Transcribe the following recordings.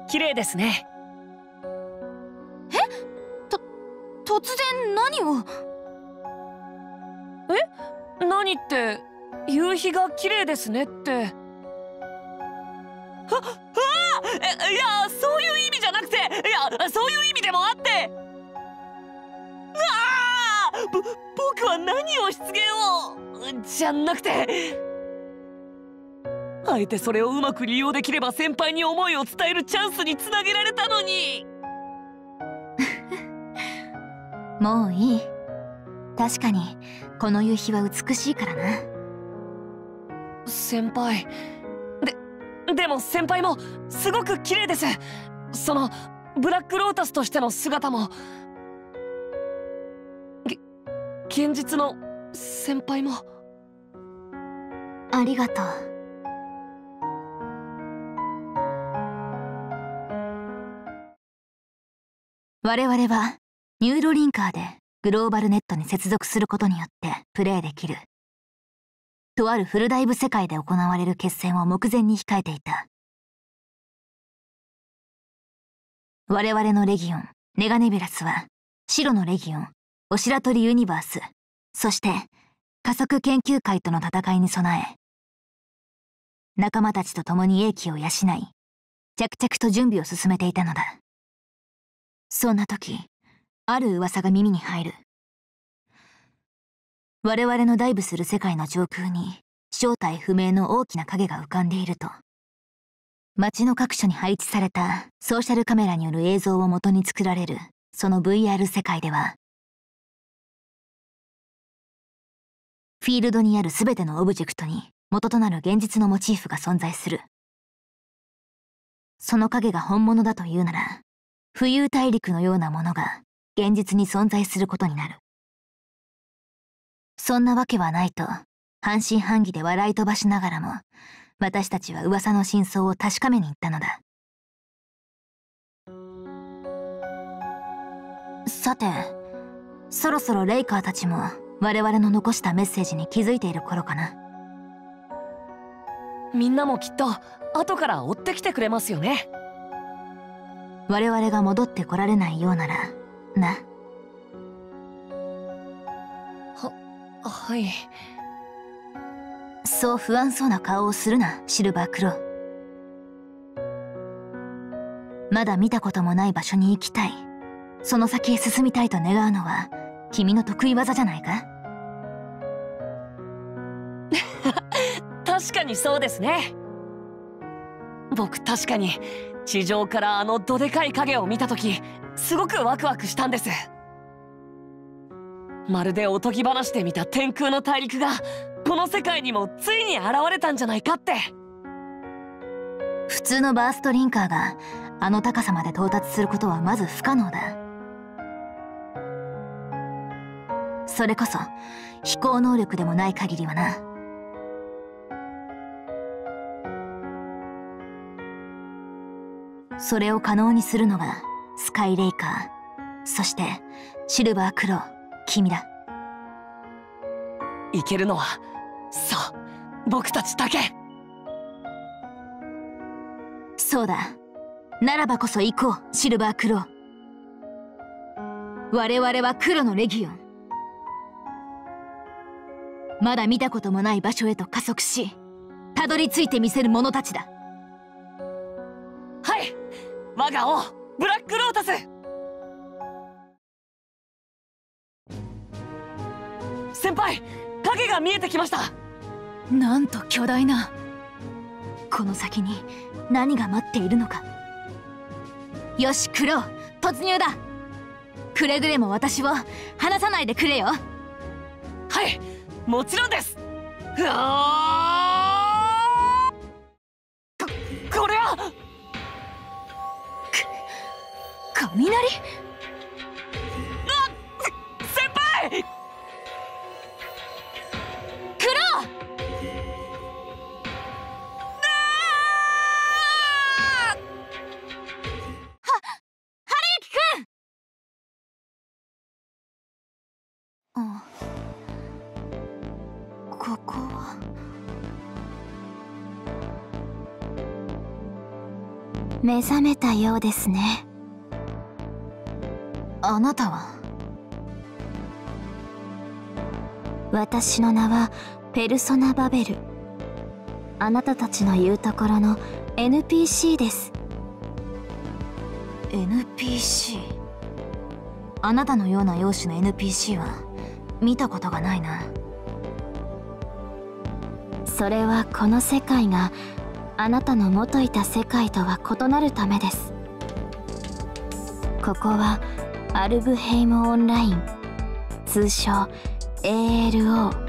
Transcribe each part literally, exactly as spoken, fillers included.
綺麗ですね。 え？と、突然何を？ え？何って、夕日が綺麗ですねって。は、ああ！いや、そういう意味じゃなくて、いや、そういう意味でもあって。ああ！ぼ、僕は何を失言を、じゃなくて、あえてそれをうまく利用できれば先輩に思いを伝えるチャンスにつなげられたのに。 もういい。確かにこの夕日は美しいからな。 先輩、で、でも先輩もすごく綺麗です。そのブラックロータスとしての姿も、げ、現実の先輩も。 ありがとう。我々はニューロリンカーでグローバルネットに接続することによってプレイできる。とあるフルダイブ世界で行われる決戦を目前に控えていた。我々のレギオン、ネガネビュラスは、白のレギオン、オシラトリユニバース、そして加速研究会との戦いに備え、仲間たちと共に英気を養い、着々と準備を進めていたのだ。そんな時、ある噂が耳に入る。我々のダイブする世界の上空に正体不明の大きな影が浮かんでいると。街の各所に配置されたソーシャルカメラによる映像を元に作られるその ブイアール 世界では、フィールドにある全てのオブジェクトに元となる現実のモチーフが存在する。その影が本物だというなら、浮遊大陸のようなものが現実に存在することになる。そんなわけはないと半信半疑で笑い飛ばしながらも、私たちは噂の真相を確かめに行ったのだ。さて、そろそろレイカーたちも我々の残したメッセージに気づいている頃かな。 みんなもきっと後から追ってきてくれますよね。 我々が戻ってこられないようならな。 は、はい。 そう不安そうな顔をするな、シルバークロー。まだ見たこともない場所に行きたい、その先へ進みたいと願うのは君の得意技じゃないか。 確かにそうですね。僕確かに地上からあのどでかい影を見た時、すごくワクワクしたんです。まるでおとぎ話で見た天空の大陸がこの世界にもついに現れたんじゃないかって。 普通のバーストリンカーがあの高さまで到達することはまず不可能だ。それこそ飛行能力でもない限りはな。それを可能にするのがスカイレイカー、そしてシルバークロー、君だ。 いけるのはそう僕たちだけ。 そうだ。ならばこそ行こう、シルバークロー。我々は黒のレギオン。まだ見たこともない場所へと加速し、たどり着いてみせる者たちだ。 はい、我が王ブラックロータス。先輩、影が見えてきました。 なんと巨大な。この先に何が待っているのか。よし、クロー、突入だ。くれぐれも私を離さないでくれよ。 はい、もちろんです。うわー、こ、これはか雷。 あっ、先輩。 クロー。あ、ここは。 目覚めたようですね。 あなたは？ 私の名はペルソナバベル。あなたたちの言うところの エヌピーシー です。 エヌピーシー？ あなたのような容姿の エヌピーシー は見たことがないな。 それはこの世界があなたの元いた世界とは異なるためです。ここはアルブヘイムオンライン、通称 エーエルオー。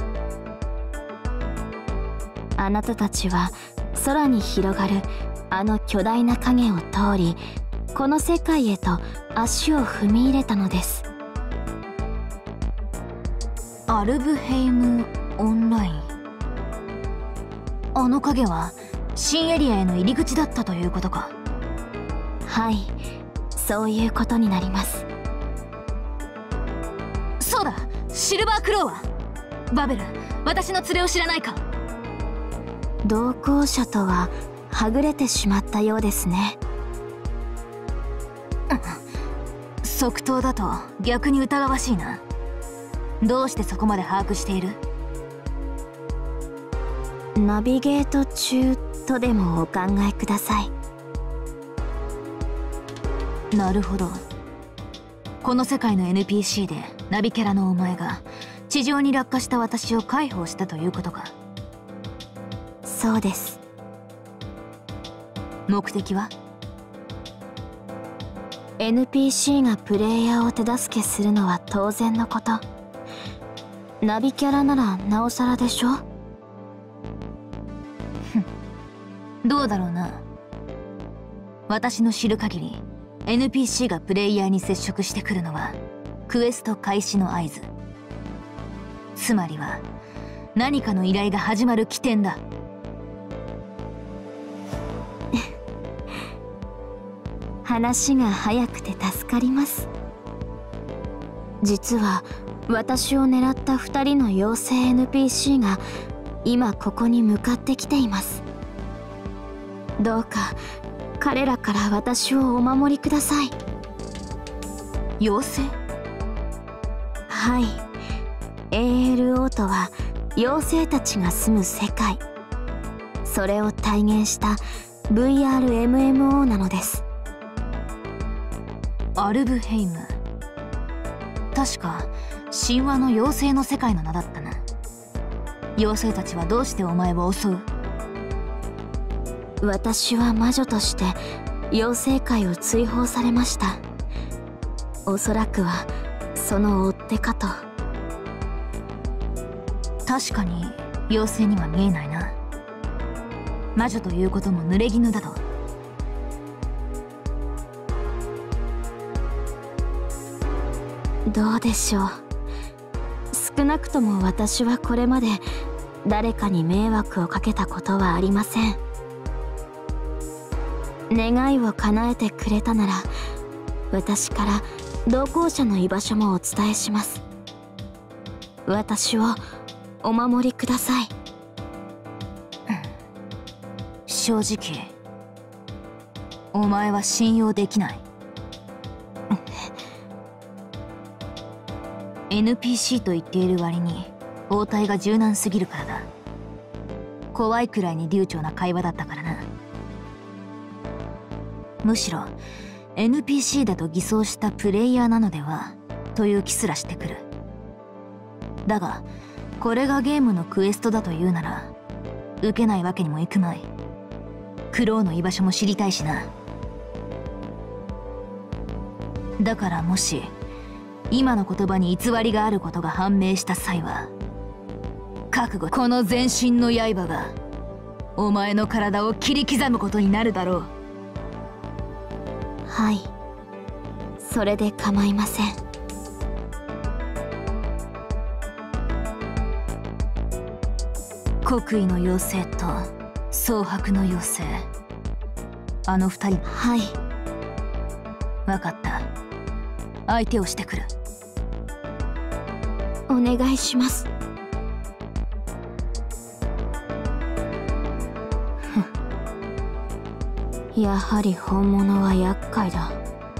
あなたたちは空に広がるあの巨大な影を通り、この世界へと足を踏み入れたのです。 アルブヘイムオンライン。あの影は新エリアへの入り口だったということか？ はい、そういうことになります。 そうだ、シルバークローは？バベル、私の連れを知らないか？ 同行者とははぐれてしまったようですね。 即答だと逆に疑わしいな。どうしてそこまで把握している？ ナビゲート中とでもお考えください。 なるほど。この世界の エヌピーシー でナビキャラのお前が地上に落下した私を介抱したということか？ そうです。 目的は？ エヌピーシー がプレイヤーを手助けするのは当然のこと。ナビキャラならなおさらでしょ。 どうだろうな。私の知る限り エヌピーシー がプレイヤーに接触してくるのはクエスト開始の合図。つまりは何かの依頼が始まる起点だ。 話が早くて助かります。実は私を狙ったふたりの妖精 エヌピーシー が今ここに向かってきています。どうか彼らから私をお守りください。 妖精？ はい、 エーエルオー とは妖精たちが住む世界、それを体現した ブイアールエムエムオー なのです。 アルブヘイム、確か神話の妖精の世界の名だったな。妖精たちはどうしてお前を襲う？ 私は魔女として妖精界を追放されました。おそらくはその追っ手かと。 確かに妖精には見えないな。魔女ということも濡れ衣だと。 どうでしょう。少なくとも私はこれまで誰かに迷惑をかけたことはありません。願いを叶えてくれたなら私から同行者の居場所もお伝えします。私をお守りください。 正直お前は信用できない。エヌピーシー と言っている割に応対が柔軟すぎるからだ。怖いくらいに流暢な会話だったからな。むしろ エヌピーシー だと偽装したプレイヤーなのではという気すらしてくる。だがこれがゲームのクエストだというなら受けないわけにもいくまい。クローの居場所も知りたいしな。だからもし今の言葉に偽りがあることが判明した際は覚悟、この全身の刃がお前の体を切り刻むことになるだろう。 はい、それで構いません。 国威の妖精と蒼白の妖精、あの二人。 はい、 分かった。相手をしてくる。 お願いします。 やはり本物は厄介だ。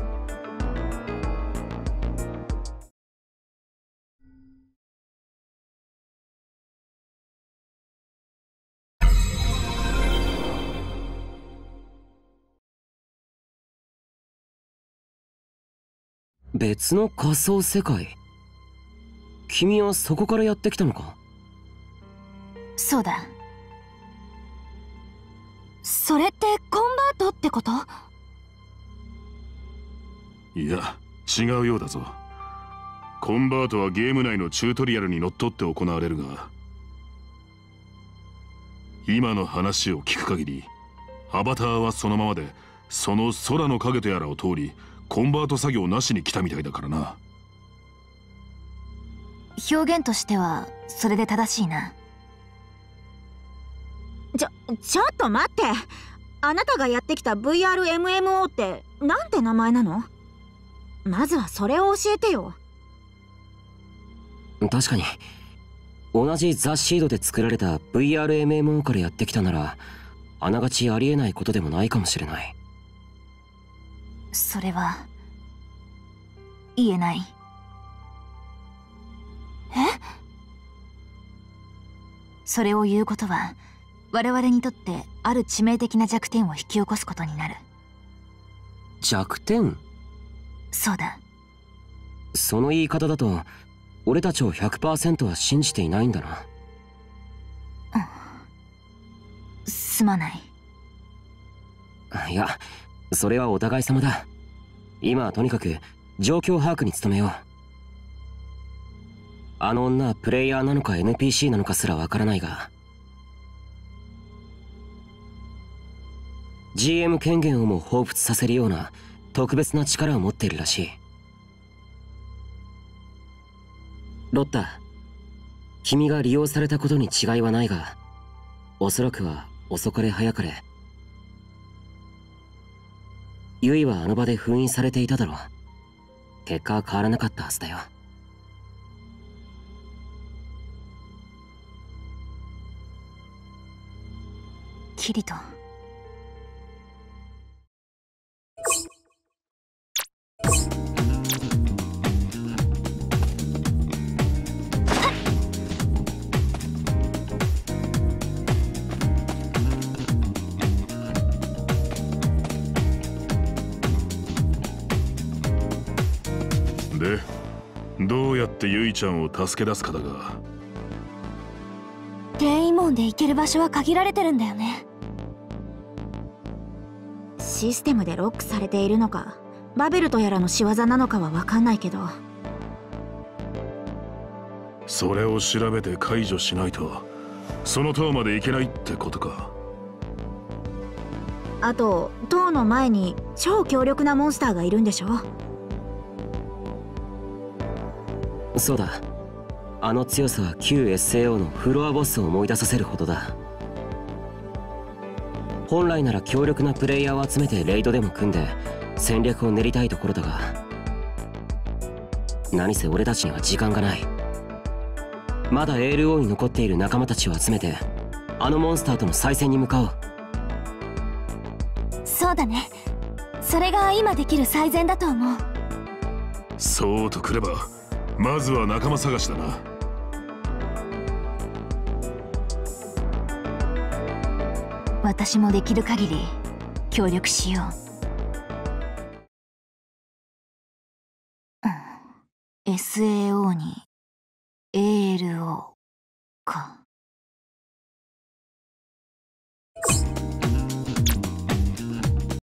別の仮想世界。君はそこからやってきたのか？ そうだ。それってコンバートってこと？ いや、違うようだぞ。コンバートはゲーム内のチュートリアルにのっとって行われるが、今の話を聞く限りアバターはそのままで、その空の影とやらを通りコンバート作業なしに来たみたいだからな。 表現としてはそれで正しいな。 ちょ、ちょっと待って。あなたがやってきた ブイアールエムエムオー ってなんて名前なの？まずはそれを教えてよ。 確かに同じザ・シードで作られた ブイアールエムエムオー からやってきたなら、あながちありえないことでもないかもしれない。 それは言えない。え？それを言うことは我々にとってある致命的な弱点を引き起こすことになる。 弱点？ そうだ。 その言い方だと俺たちを ひゃくパーセント は信じていないんだな。 うん、すまない。 いや、それはお互い様だ。今はとにかく状況把握に努めよう。あの女はプレイヤーなのか エヌピーシー なのかすらわからないが、 ジーエム 権限をも彷彿させるような特別な力を持っているらしい。ロッタ、君が利用されたことに違いはないが、おそらくは遅かれ早かれユイはあの場で封印されていただろう。結果は変わらなかったはずだよ。 キリト。 で、どうやってユイちゃんを助け出すかだが。 転移門で行ける場所は限られてるんだよね。 システムでロックされているのか、バベルとやらの仕業なのかは分かんないけど、 それを調べて解除しないとその塔まで行けないってことか。 あと塔の前に超強力なモンスターがいるんでしょ？ そうだ。あの強さは旧 エスエーオー のフロアボスを思い出させるほどだ。本来なら強力なプレイヤーを集めてレイドでも組んで戦略を練りたいところだが、何せ俺たちには時間がない。まだ エールオー に残っている仲間たちを集めてあのモンスターとの再戦に向かおう。 そうだね。それが今できる最善だと思う。 そうとくればまずは仲間探しだな。 私もできる限り協力しよう。うん、エスエーオー に エーエルオー か。